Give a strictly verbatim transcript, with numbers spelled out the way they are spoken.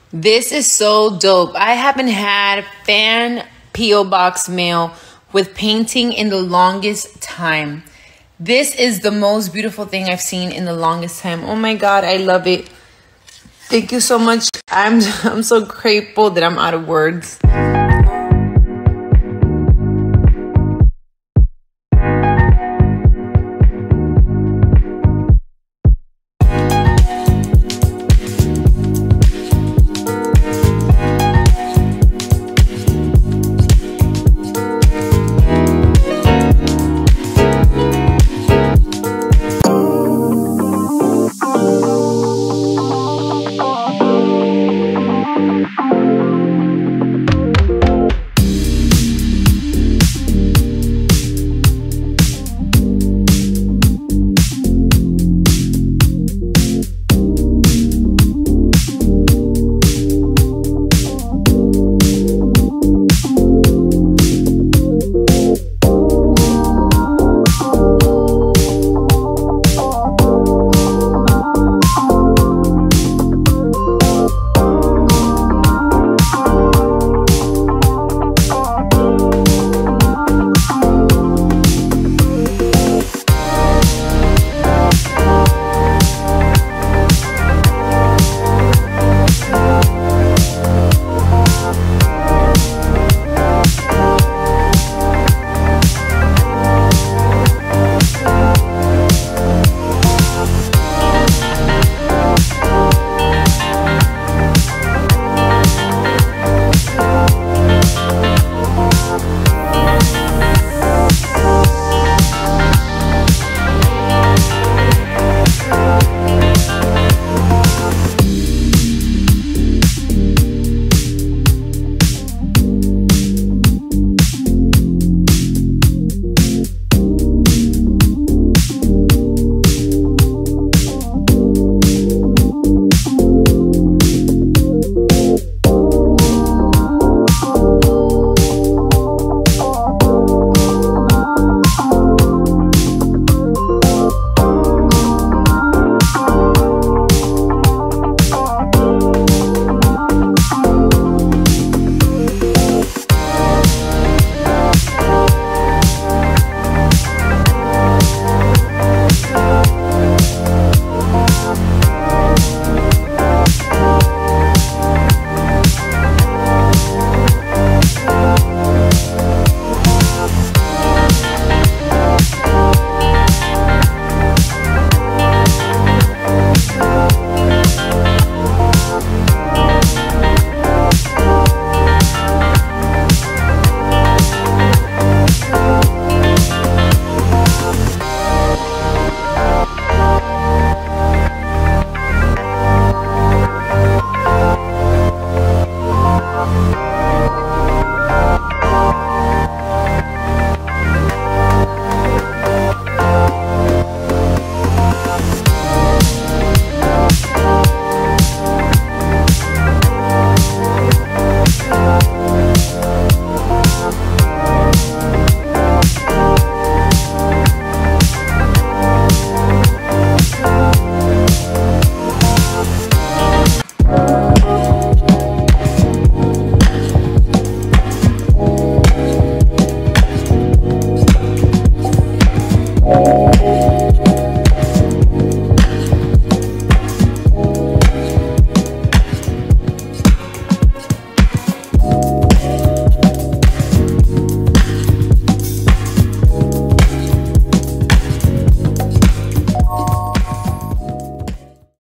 This is so dope. I haven't had fan P O box mail with painting in the longest time. This is the most beautiful thing I've seen in the longest time. Oh my God, I love it. Thank you so much. I'm I'm so grateful that I'm out of words.